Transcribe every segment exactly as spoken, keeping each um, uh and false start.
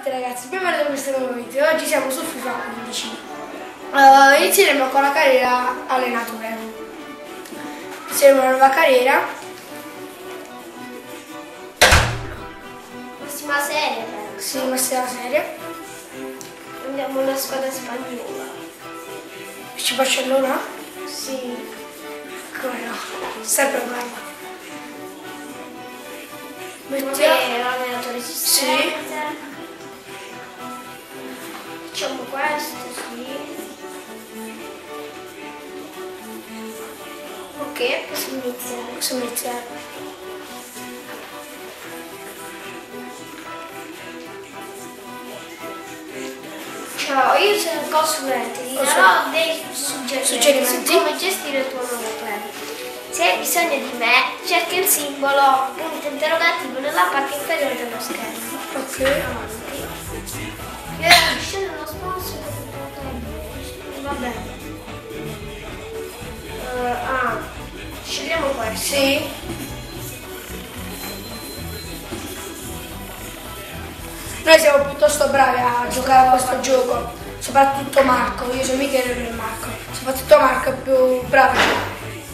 tutti ragazzi, benvenuti in questo nuovo video. Oggi siamo su FIFA quindici. uh, Inizieremo con la carriera allenatore. Inizieremo una nuova carriera. Massima serie però. Sì, massima serie. Andiamo alla squadra spagnola. Ci Barcellona? Sì. Come no? Sempre brava. Vabbè, l'allenatore esistente. Sì. Facciamo questo, sì. Ok, possiamo iniziare. Possiamo iniziare. Ciao, io sono il consulente, ti Cosa? darò dei suggerimenti, Suggerimenti? su come gestire il tuo nuovo club. Se hai bisogno di me, cerca il simbolo punto interrogativo nella parte inferiore dello schermo. Ok. Avanti. Io scendo uno sponsor. Va bene. Uh, ah, scegliamo questo. Sì. Noi siamo piuttosto bravi a giocare a questo gioco, soprattutto Marco. Io sono Michele e Marco. Soprattutto Marco è più bravo.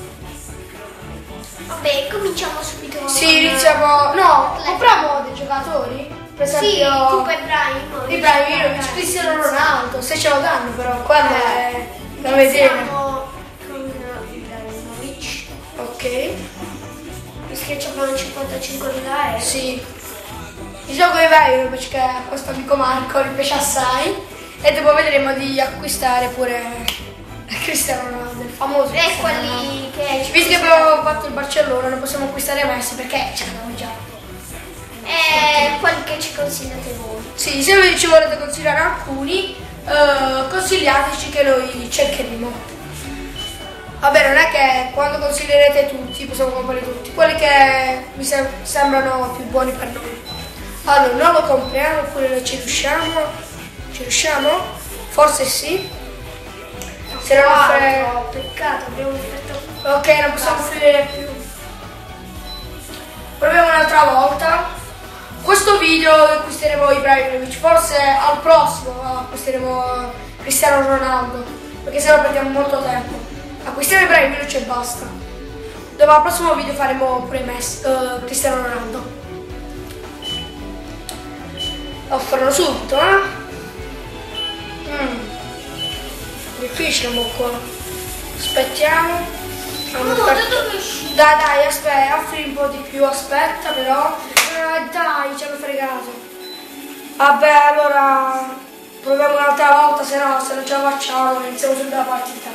Vabbè, cominciamo subito. Sì, iniziamo. No, compriamo dei giocatori. Per Sì, esempio. tipo Ibrahimovic. Ibrahimovic, Cristiano Ronaldo, se ce lo danno però, quello è da vedere. Iniziamo con Ibrahimovic. Ok. Perché ci abbiamo cinquantacinquemila euro. Sì. Il gioco di Ibrahimovic che a questo amico Marco gli piace assai. E dopo vedremo di acquistare pure Cristiano Ronaldo, il famoso. E Cristiano Ronaldo. quelli che ci Visto che abbiamo fatto il Barcellona non possiamo acquistare Messi perché ce l'abbiamo già. E quelli che ci consigliate voi. Sì, se ci volete consigliare alcuni, eh, consigliateci che noi cercheremo. Vabbè, non è che quando consiglierete tutti possiamo comprare tutti, quelli che mi sem sembrano più buoni per noi. Allora, non lo compriamo oppure ci riusciamo? Ci riusciamo? Forse sì. Se non offre... Oh, peccato, abbiamo offerto. Ok, non possiamo offrire più. Proviamo un'altra volta. Questo video acquisteremo Ibrahimovic, forse al prossimo acquisteremo Cristiano Ronaldo, perché sennò perdiamo molto tempo. Acquistiamo Ibrahimovic e basta. Dopo al prossimo video faremo pure Messi, uh, Cristiano Ronaldo. Offrono subito, eh? Mm. Difficile mo qua. Aspettiamo. No, da dove uscire? Dai, dai, aspetta, offri un po' di più, aspetta però. Eh, dai, ci hanno fregato. Vabbè, allora proviamo un'altra volta, se no, se non ce la facciamo, iniziamo subito la partita.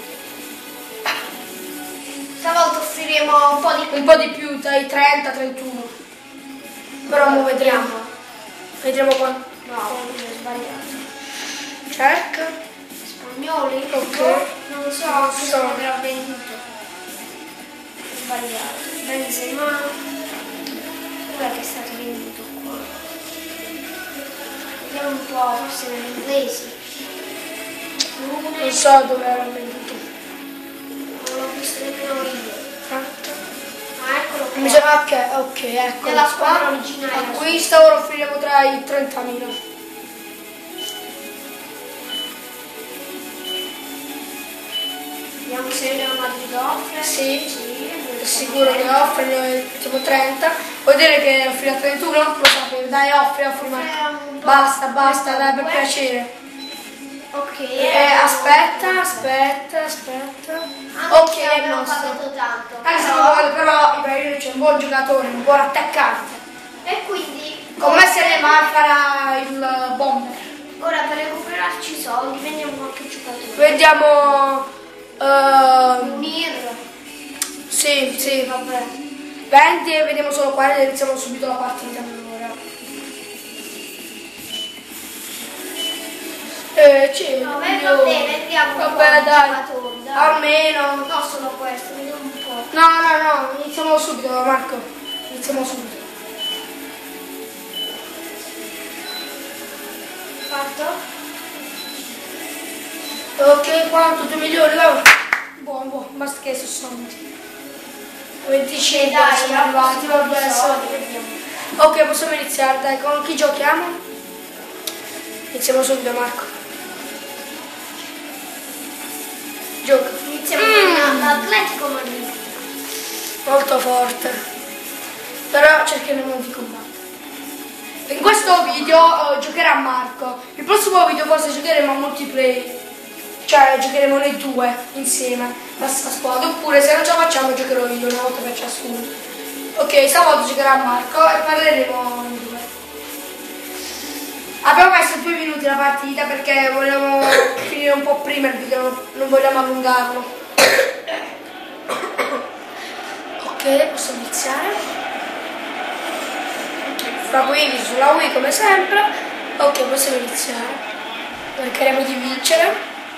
Stavolta offriremo un po' di più. Un po' di più, dai trenta trentuno. Però mo vedremo. Vedremo quando. No, ho sbagliato. Cerca. Spagnoli? Ok. Non lo so, Non se so. non avrà venduto. Ho sbagliato. Benzema. Dov'è che è stato venduto qua? Vediamo un po', forse nell'inglese. Non so dove era venduto. Non l'ho visto nemmeno io. Ah, eccolo qua. Mi sa che, ok, ecco. Nella squadra originale. Acquista, ora offriremo tra i trentamila. Vediamo se Real Madrid offre. Sì. Sì, È sicuro che offre, noi facciamo trenta. Vuol dire che offri a trentuno? Non lo sapevo. Dai, offri, offri, Marco. Basta, basta, dai, per piacere. Ok. Eh, aspetta, aspetta, aspetta. Anche Ok, se è il abbiamo nostro. pagato tanto. Anche se però, però Ibrahimovic è un buon giocatore, un buon attaccante. E quindi Con me se ne va farà il bomber. ora per recuperarci soldi vendiamo qualche giocatore. Vediamo. Uh, Munir. sì, sì. Vabbè. venti e vediamo solo qua e iniziamo subito la partita. Allora. Eh, c'è. No, beh, va bene, vediamo un po' Vabbè, di dai. giocatori, dai. Almeno. No, solo questo, vediamo un po'. No, no, no, iniziamo subito, Marco. Iniziamo subito. Fatto? Ok, quanto? due milioni, va? Buono, buono, basta che sono soldi. venticinque, Dai, siamo arrivati, vabbè, soldi, soldi. vediamo. Ok, possiamo iniziare, dai, con chi giochiamo? Iniziamo subito, Marco. Gioca. Iniziamo mm. con l'Atletico Madrid. Molto forte. Però cercheremo di combattere. In questo video uh, giocherà Marco. Il prossimo video forse giocheremo a multiplayer. Cioè giocheremo noi due insieme, la stessa squadra. Oppure se non ce la facciamo giocherò io una volta per ciascuno. Ok, stavolta giocherà Marco e parleremo in due. Abbiamo messo due minuti la partita perché vogliamo finire un po' prima il video, non vogliamo allungarlo. Ok, posso iniziare. Fra qui sulla Wii come sempre. Ok, possiamo iniziare. Cercheremo di vincere.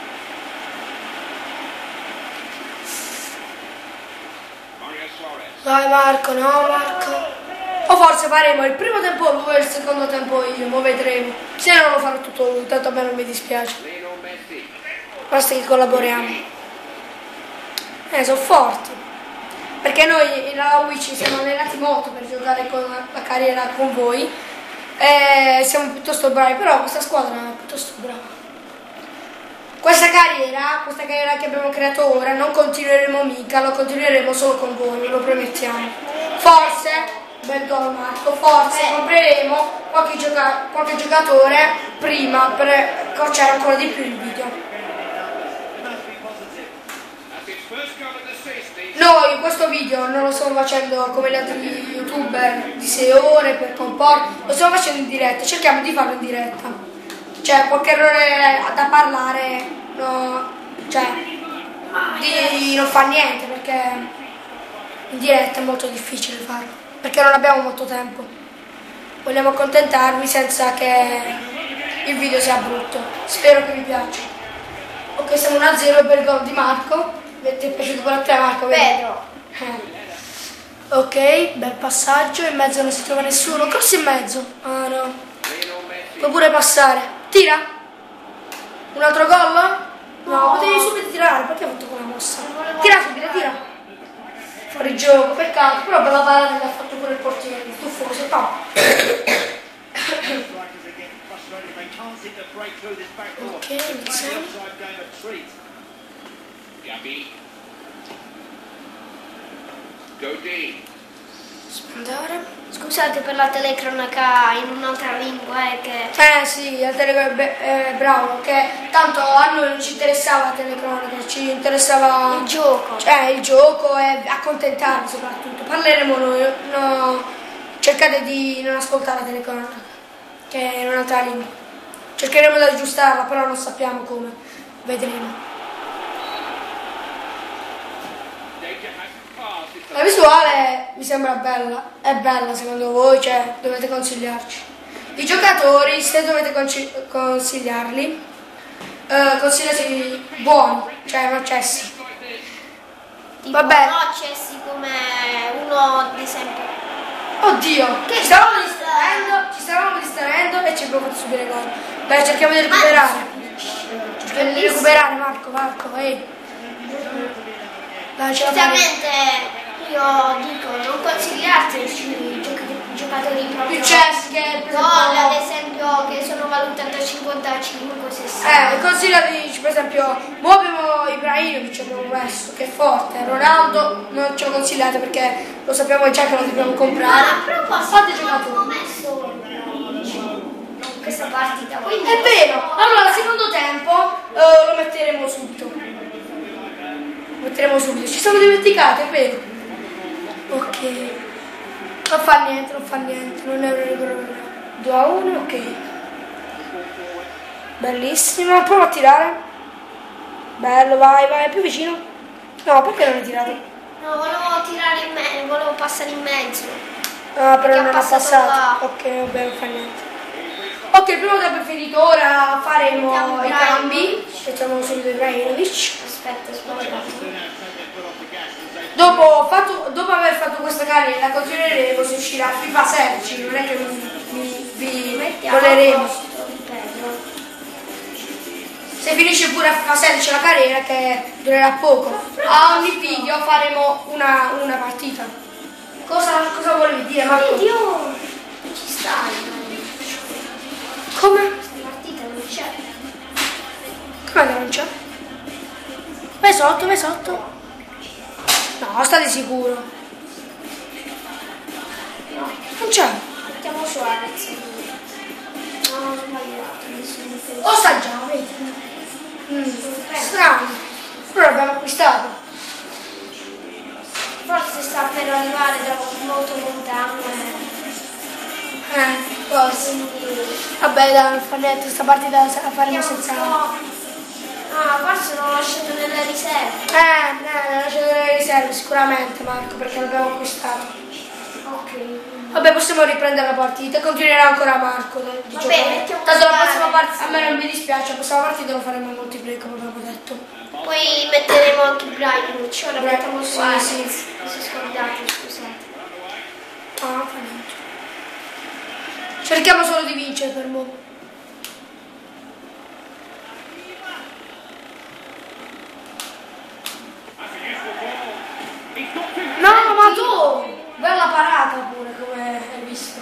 Vai Marco, no Marco. O forse faremo il primo tempo lui e il secondo tempo io, mo vedremo. Se no lo farò tutto lui, tanto a me non mi dispiace. Basta che collaboriamo. Eh, sono forti. Perché noi in alla Wii ci siamo allenati molto per giocare con la carriera con voi. E siamo piuttosto bravi, però questa squadra è piuttosto brava. Questa carriera, questa carriera che abbiamo creato ora, non continueremo mica, lo continueremo solo con voi, ve lo promettiamo. Forse, bel gol Marco, forse compreremo qualche, gioca qualche giocatore prima per accorciare ancora di più il video. Noi questo video non lo stiamo facendo come gli altri youtuber di sei ore per comport, lo stiamo facendo in diretta, cerchiamo di farlo in diretta. Cioè qualche errore da parlare, no, cioè di non fa niente perché in diretta è molto difficile farlo, perché non abbiamo molto tempo. Vogliamo accontentarvi senza che il video sia brutto. Spero che vi piaccia. Ok, siamo uno a zero per il gol di Marco. Ti è piaciuto per te Marco? Vedo. Eh. Ok, bel passaggio, in mezzo non si trova nessuno, cross in mezzo. Ah no. Puoi pure passare. Tira. Un altro gol? No, no, potevi subito tirare, perché hai fatto quella mossa? Tira subito, tira. Fuori gioco, peccato, però bella parata che ha fatto pure il portiere, tuffoso, pa. Ok, iniziamo. Andare. Scusate per la telecronaca in un'altra lingua, eh, che... Eh sì, la telecronaca, eh, bravo, che tanto a noi non ci interessava la telecronaca, ci interessava il gioco. Cioè il gioco e accontentarvi soprattutto. Parleremo noi, no, cercate di non ascoltare la telecronaca, che è in un'altra lingua. Cercheremo di aggiustarla, però non sappiamo come, vedremo. La visuale mi sembra bella, è bella secondo voi, cioè dovete consigliarci. I giocatori, se dovete consigliarli, eh, consigliate buoni, cioè non accessi. Tipo vabbè. No accessi come uno ad esempio. Oddio, che ci stavamo distraendo, ci stavamo distraendo e ci abbiamo fatto subire gol. Beh, cerchiamo di recuperare. Cerchiamo di recuperare Marco, Marco, ehi. Dai, ce la fai. Io dico, non consigliate i giocatori proprio. Il chess che no, ad esempio che sono valutati a cinquantacinque sessanta. Eh, consigliati per esempio, noi abbiamo Ibrahimovic, abbiamo messo, che è forte, Ronaldo non ce lo consigliate perché lo sappiamo già che lo dobbiamo comprare. Ma a proposito, quanti giocatori? Ho messo in questa partita. Quindi è vero, allora secondo tempo eh, lo metteremo subito. Lo metteremo subito, ci siamo dimenticati, è vero. Ok, non fa niente, non fa niente, non è un rigore. due a uno, ok. Bellissimo, prova a tirare. Bello, vai, vai, più vicino. No, perché non hai tirato? No, volevo tirare in mezzo, volevo passare in mezzo. Ah, però non ha passato. passato. Ok, vabbè, non fa niente. Ok, il primo tempo è finito, ora faremo Mettiamo i cambi. Facciamo subito Ibrahimovic. Aspetta, aspetta. Dopo, fatto, dopo aver fatto questa carriera continueremo se uscirà FIFA sedici, non è che vi, vi, vi voleremo. Se finisce pure a FIFA sedici la carriera, che durerà poco, a ogni video faremo una, una partita. Cosa, cosa volevi dire Marco? Io ci stai. Come? Questa partita Dov'è sotto? No, state sicuro. No, Non c'è. mettiamo Suarez. No, ho sbagliato. Nessuno O sta già, vedi? Mm, strano. Però l'abbiamo acquistato. Forse sta per arrivare da molto lontano. Eh, forse. Quindi... Vabbè, dai, non fa niente, sta partita la faremo Vediamo senza. un po'. Ah, forse l'ho lasciato nelle riserve. Eh, eh, lasciate le riserve sicuramente, Marco, perché l'abbiamo acquistato. Ok. Vabbè, possiamo riprendere la partita, continuerà ancora Marco di Va giocare. bene, mettiamo Tanto la Suarez. prossima partita, a me non mi dispiace, la prossima partita lo faremo in multiplayer come abbiamo detto. Poi metteremo anche Ibrahimovic, ora Bra- mettiamo sì, Suarez. sì. Si scordate, scusate. Ah, non fa niente. Cerchiamo solo di vincere per mo'. No, ma tu! Bella parata pure, come hai visto.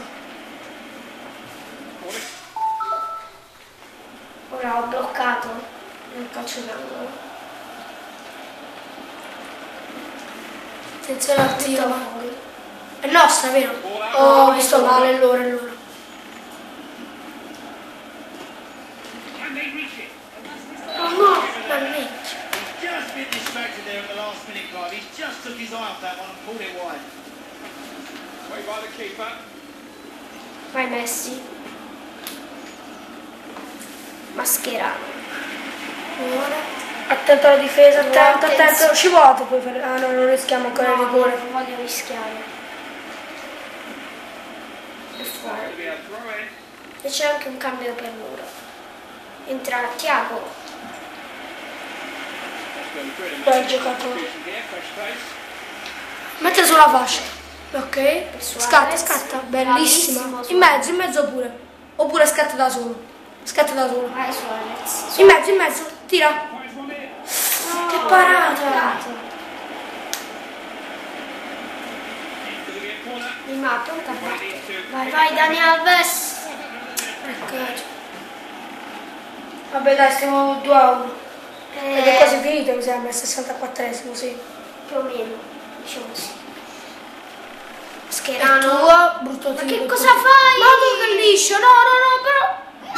Ora ho bloccato nel calcio d'angolo. Attenzione al tiro. Tutto fuori. È nostra, vero? Oh, ho visto male, è loro, è loro. Oh no, mannaggia. Just been distracted there at the last minute, Clive. He just took his eye off that one and pulled it wide. Way by the keeper. Vai Messi. Mascherano. Attento alla difesa, attento, Attenzione. attento. Scivolato puoi fare. Ah no, non rischiamo ancora il No, rigore. non voglio rischiare. È fuori. That'll be a throw in. E c'è anche un cambio per loro. Entra Thiago. Bel giocatore. Here, fresh pace. Mette sulla fascia. Ok. Suarez. Scatta, scatta. Bellissima. Bravissimo, In mezzo, in mezzo pure. Oppure scatta da solo. Scatta da solo. Vai Suarez. In mezzo, in mezzo. Tira. Finds one here. Che parata. Dato. Gonna be a corner. Di Mato, un tappato. Needs to. Vai, vai Dani Alves. Peccato. Vabbè dai, stiamo due a uno. Ed è Eh, quasi finito, mi sembra, il sessantaquattresimo, sì. più o meno, diciamo sì. È Scherano. tuo, brutto Ma tiro. che cosa fai? Ma tu che liscio, no, no, no, però...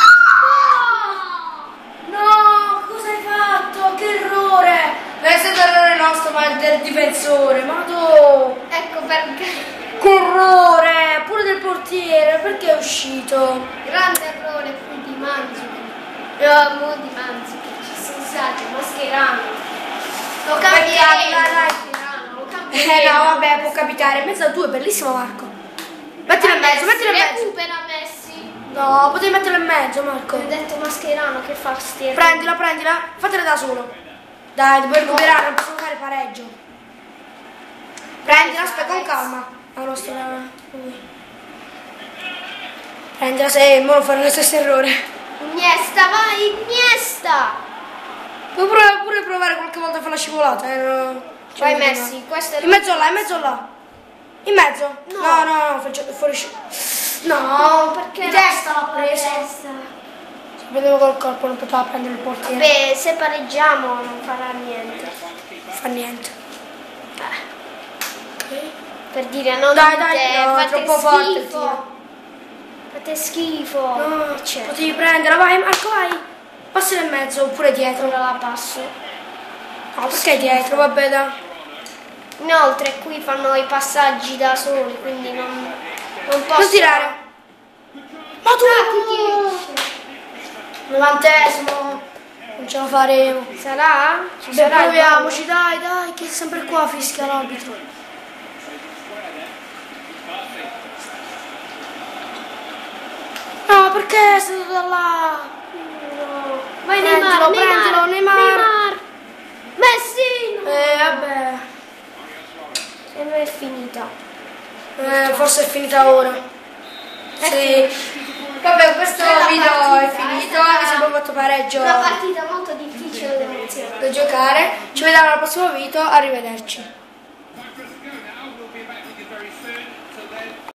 No, cosa hai fatto? Che errore! Non è stato errore nostro, ma è del difensore, ma tu... Ecco perché. Che errore! Pure del portiere, perché è uscito? Grande errore qui di Manzukic. No, mo di Manzukic. Ci sono stati, Mascherano. Lo Peccato, cambieremo. dai, dai. Mascherano, lo Eh cambieremo. no, vabbè, può capitare. In mezzo a due, bellissimo Marco. Mettilo in mezzo, mettilo in mezzo. Recupera Messi. No, potevi metterlo in mezzo, Marco. Ho detto Mascherano che fa sti errori. Prendila, prendila, fatela da solo. Dai, devo recuperare, non possiamo fare pareggio. Prendila, aspetta con calma. La nostra. Prendila, se mo non fare lo stesso errore. Iniesta, vai, Iniesta. Puoi pure, pure provare qualche volta a fare la scivolata, eh. No. Ci Vai vediamo. Messi, questo è In mezzo là, in mezzo là. In mezzo? No. No, no, no, faccio fuori sci- No, perché di testa l'ha la preso. testa? Se vedevo col corpo non poteva prendere il portiere. Beh, se pareggiamo non farà niente. Fa niente. Eh, per dire non Dai, dite, dai, no, fate troppo forte il schifo. tiro. Fate schifo. No, C'è. potevi prenderla, vai Marco, vai. Passala in mezzo, oppure dietro. Ora la passo. No, perché dietro, vabbè dai. Inoltre qui fanno i passaggi da soli, quindi non, non posso... Non tirare. Ma tu! Ah, Novantesimo. Non ce la faremo. Sarà? Ci Beh, sarà il proviamoci, dai, dai, che è sempre qua fischia l'arbitro. No, perché è stato da là? gol. Vai Prendilo, Neymar, prendilo, Neymar, Neymar. Messi! No. Eh, vabbè. E non è finita. Eh, forse è finita ora. Sì. Vabbè, questo Bella video è partita, finito, è stata anche se abbiamo fatto pareggio Una partita molto difficile da iniziare. da giocare. Ci vediamo al prossimo video, arrivederci.